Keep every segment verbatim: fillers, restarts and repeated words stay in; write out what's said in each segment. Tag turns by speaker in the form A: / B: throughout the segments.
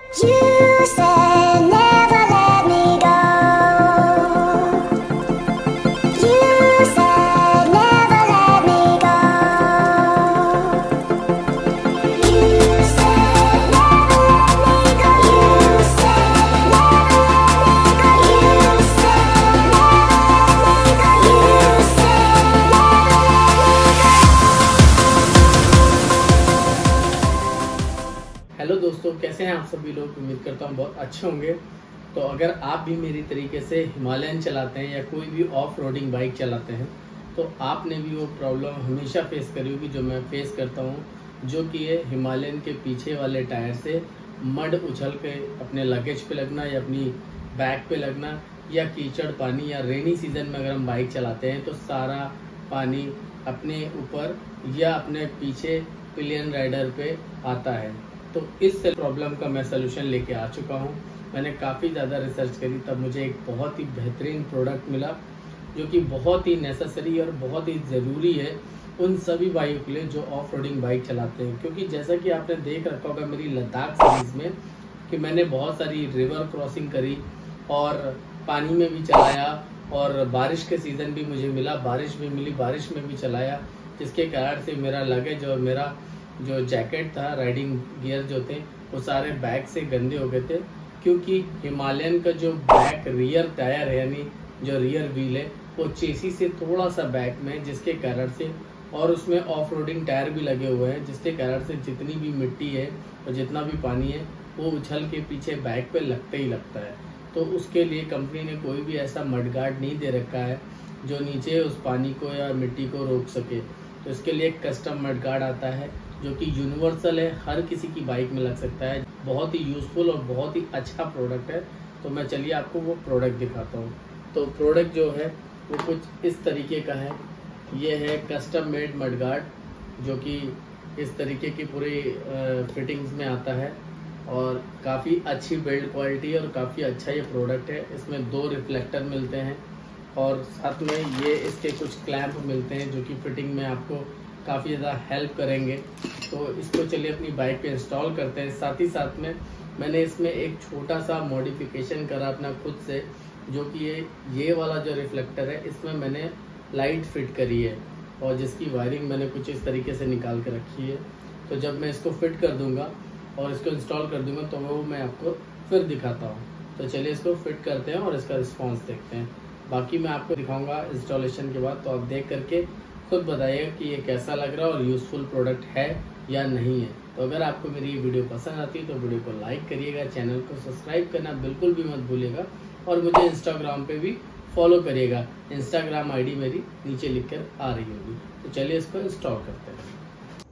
A: Hello दोस्तों, कैसे हैं आप सभी लोग। उम्मीद करता हूँ बहुत अच्छे होंगे। तो अगर आप भी मेरी तरीके से हिमालयन चलाते हैं या कोई भी ऑफ रोडिंग बाइक चलाते हैं तो आपने भी वो प्रॉब्लम हमेशा फेस करी होगी जो मैं फेस करता हूँ, जो कि है हिमालयन के पीछे वाले टायर से मड उछल के अपने लगेज पे लगना या अपनी बैक पे लगना, या कीचड़ पानी या रेनी सीजन में अगर हम बाइक चलाते हैं तो सारा पानी अपने ऊपर या अपने पीछे पिलियन राइडर पे आता है। तो इस प्रॉब्लम का मैं सलूशन लेके आ चुका हूँ। मैंने काफ़ी ज़्यादा रिसर्च करी, तब मुझे एक बहुत ही बेहतरीन प्रोडक्ट मिला जो कि बहुत ही नेसेसरी और बहुत ही ज़रूरी है उन सभी बाइकों के लिए जो ऑफ रोडिंग बाइक चलाते हैं। क्योंकि जैसा कि आपने देख रखा होगा मेरी लद्दाख सीरीज़ में कि मैंने बहुत सारी रिवर क्रॉसिंग करी और पानी में भी चलाया, और बारिश के सीज़न भी मुझे मिला, बारिश भी मिली, बारिश में भी चलाया, जिसके कारण से मेरा लगेज और मेरा जो जैकेट था, राइडिंग गियर जो थे, वो सारे बैक से गंदे हो गए थे। क्योंकि हिमालयन का जो बैक रियर टायर है, यानी जो रियर व्हील है, वो चेसी से थोड़ा सा बैक में, जिसके कारण से, और उसमें ऑफ रोडिंग टायर भी लगे हुए हैं, जिसके कारण से जितनी भी मिट्टी है और जितना भी पानी है वो उछल के पीछे बैक पे लगते ही लगता है। तो उसके लिए कंपनी ने कोई भी ऐसा मड गार्ड नहीं दे रखा है जो नीचे उस पानी को या मिट्टी को रोक सके। तो इसके लिए एक कस्टम मड गार्ड आता है जो कि यूनिवर्सल है, हर किसी की बाइक में लग सकता है। बहुत ही यूज़फुल और बहुत ही अच्छा प्रोडक्ट है। तो मैं चलिए आपको वो प्रोडक्ट दिखाता हूँ। तो प्रोडक्ट जो है वो कुछ इस तरीके का है। ये है कस्टम मेड मड गार्ड जो कि इस तरीके की पूरी फिटिंग्स में आता है और काफ़ी अच्छी बिल्ड क्वालिटी और काफ़ी अच्छा ये प्रोडक्ट है। इसमें दो रिफ्लेक्टर मिलते हैं और साथ में ये इसके कुछ क्लैंप मिलते हैं जो कि फिटिंग में आपको काफ़ी ज़्यादा हेल्प करेंगे। तो इसको चलिए अपनी बाइक पे इंस्टॉल करते हैं। साथ ही साथ में मैंने इसमें एक छोटा सा मॉडिफिकेशन करा अपना खुद से, जो कि ये ये वाला जो रिफ्लेक्टर है इसमें मैंने लाइट फिट करी है और जिसकी वायरिंग मैंने कुछ इस तरीके से निकाल के रखी है। तो जब मैं इसको फिट कर दूँगा और इसको इंस्टॉल कर दूँगा तो वो मैं आपको फिर दिखाता हूँ। तो चलिए इसको फिट करते हैं और इसका रिस्पॉन्स देखते हैं। बाकी मैं आपको दिखाऊँगा इंस्टॉलेशन के बाद, तो आप देख करके खुद बताइएगा कि ये कैसा लग रहा है और यूज़फुल प्रोडक्ट है या नहीं है। तो अगर आपको मेरी ये वीडियो पसंद आती है तो वीडियो को लाइक करिएगा, चैनल को सब्सक्राइब करना बिल्कुल भी मत भूलिएगा, और मुझे इंस्टाग्राम पे भी फॉलो करिएगा। इंस्टाग्राम आईडी मेरी नीचे लिख कर आ रही होगी। तो चलिए इसको इंस्टॉल करते हैं।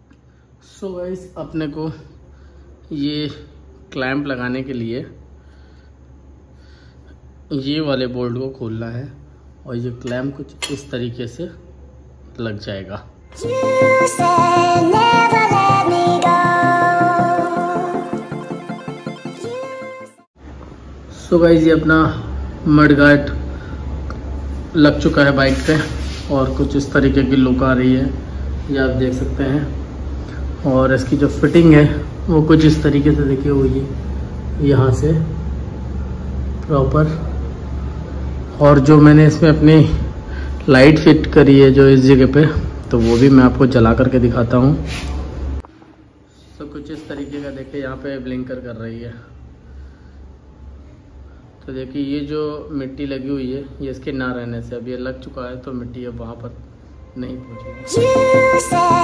A: सो गाइस, अपने को ये क्लैंप लगाने के लिए ये वाले बोल्ट को खोलना है और ये क्लैंप कुछ इस तरीके से लग जाएगा। सो गाइस, ये अपना मड गार्ड लग चुका है बाइक पे और कुछ इस तरीके की लुक आ रही है, ये आप देख सकते हैं। और इसकी जो फिटिंग है वो कुछ इस तरीके से देखिए हुई है यहाँ से प्रॉपर। और जो मैंने इसमें अपनी लाइट फिट करी है जो इस जगह पे, तो वो भी मैं आपको जला करके दिखाता हूँ। तो कुछ इस तरीके का देखिए यहाँ पे ब्लिंकर कर रही है। तो देखिए ये जो मिट्टी लगी हुई है ये इसके ना रहने से अब ये लग चुका है, तो मिट्टी अब वहाँ पर नहीं पहुँचेगी।